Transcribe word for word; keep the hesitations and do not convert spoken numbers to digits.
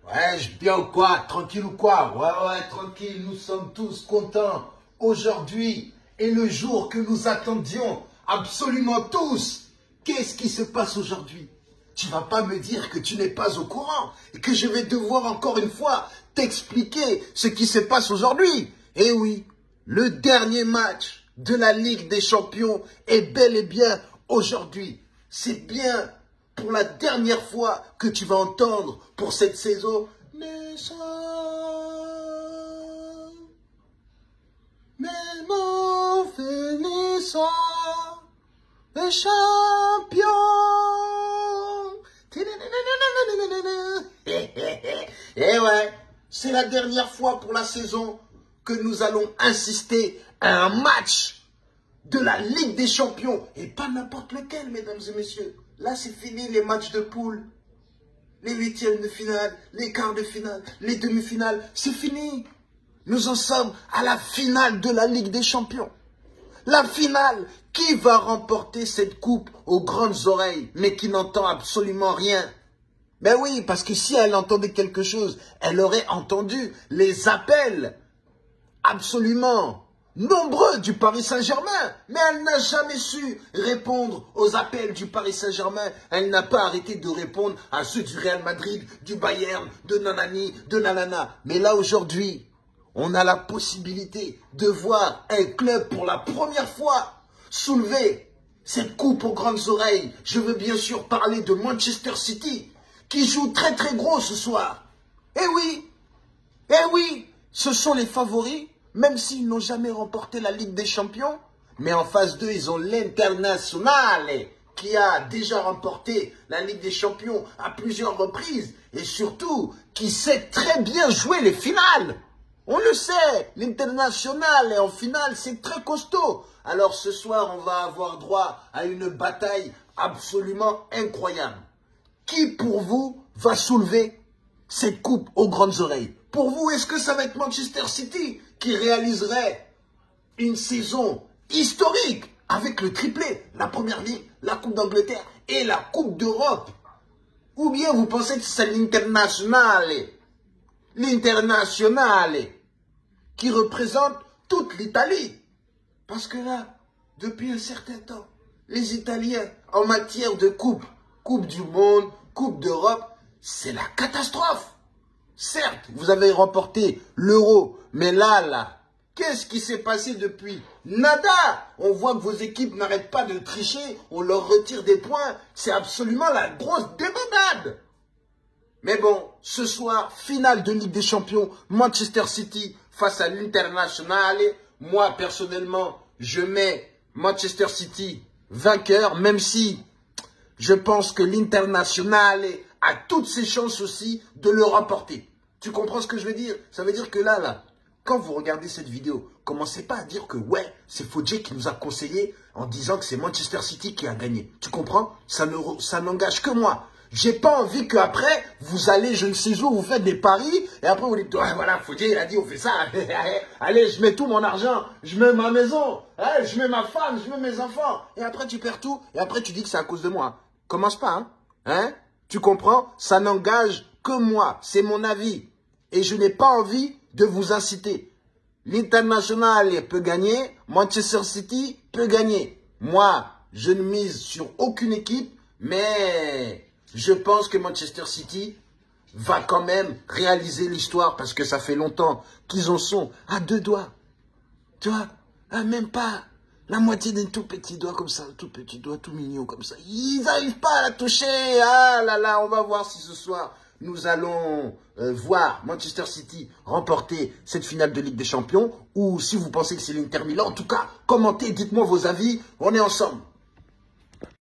Ouais, je bien ou quoi? Tranquille ou quoi? Ouais, ouais, tranquille, nous sommes tous contents. Aujourd'hui est le jour que nous attendions, absolument tous. Qu'est-ce qui se passe aujourd'hui? Tu vas pas me dire que tu n'es pas au courant et que je vais devoir encore une fois t'expliquer ce qui se passe aujourd'hui. Eh oui, le dernier match de la Ligue des Champions est bel et bien aujourd'hui. C'est bien pour la dernière fois que tu vas entendre pour cette saison. Nous sommes même en finissant les champions. Eh ouais, c'est la dernière fois pour la saison que nous allons insister à un match de la Ligue des Champions. Et pas n'importe lequel, mesdames et messieurs. Là, c'est fini les matchs de poule. Les huitièmes de finale, les quarts de finale, les demi-finales. C'est fini. Nous en sommes à la finale de la Ligue des Champions. La finale. Qui va remporter cette coupe aux grandes oreilles, mais qui n'entend absolument rien? Ben oui, parce que si elle entendait quelque chose, elle aurait entendu les appels absolument nombreux du Paris Saint-Germain. Mais elle n'a jamais su répondre aux appels du Paris Saint-Germain. Elle n'a pas arrêté de répondre à ceux du Real Madrid, du Bayern, de Nanani, de Nanana. Mais là, aujourd'hui, on a la possibilité de voir un club pour la première fois soulever cette coupe aux grandes oreilles. Je veux bien sûr parler de Manchester City, qui joue très très gros ce soir. Eh oui, eh oui, ce sont les favoris, même s'ils n'ont jamais remporté la Ligue des Champions. Mais en face d'eux, ils ont l'Internationale, qui a déjà remporté la Ligue des Champions à plusieurs reprises. Et surtout, qui sait très bien jouer les finales. On le sait, l'Internationale en finale, c'est très costaud. Alors ce soir, on va avoir droit à une bataille absolument incroyable. Qui pour vous va soulever cette coupe aux grandes oreilles? Pour vous, est-ce que ça va être Manchester City qui réaliserait une saison historique avec le triplé, la première ligue, la Coupe d'Angleterre et la Coupe d'Europe? Ou bien vous pensez que c'est l'Internationale, l'Internationale qui représente toute l'Italie? Parce que là, depuis un certain temps, les Italiens, en matière de coupe, Coupe du Monde, Coupe d'Europe, c'est la catastrophe. Certes, vous avez remporté l'Euro, mais là, là, qu'est-ce qui s'est passé depuis? Nada. On voit que vos équipes n'arrêtent pas de tricher, on leur retire des points, c'est absolument la grosse débandade. Mais bon, ce soir, finale de Ligue des Champions, Manchester City face à l'Internationale. Moi, personnellement, je mets Manchester City vainqueur, même si je pense que l'Internationale a toutes ses chances aussi de le remporter. Tu comprends ce que je veux dire? Ça veut dire que là, là, quand vous regardez cette vidéo, commencez pas à dire que ouais, c'est Fodjé qui nous a conseillé en disant que c'est Manchester City qui a gagné. Tu comprends? Ça ne, ça n'engage que moi. J'ai pas envie qu'après, vous allez, je ne sais où, vous faites des paris, et après vous dites, ouais, voilà, Fodjé, il a dit, on fait ça. Allez, je mets tout mon argent, je mets ma maison, je mets ma femme, je mets mes enfants. Et après, tu perds tout, et après, tu dis que c'est à cause de moi. Commence pas, hein? Hein? Tu comprends? Ça n'engage que moi, c'est mon avis. Et je n'ai pas envie de vous inciter. L'International peut gagner, Manchester City peut gagner. Moi, je ne mise sur aucune équipe, mais je pense que Manchester City va quand même réaliser l'histoire parce que ça fait longtemps qu'ils en sont à deux doigts. Tu vois, ah, même pas la moitié d'un tout petit doigt comme ça, un tout petit doigt tout mignon comme ça. Ils n'arrivent pas à la toucher. Ah là là, on va voir si ce soir nous allons euh, voir Manchester City remporter cette finale de Ligue des Champions ou si vous pensez que c'est l'Inter Milan. En tout cas, commentez, dites-moi vos avis. On est ensemble.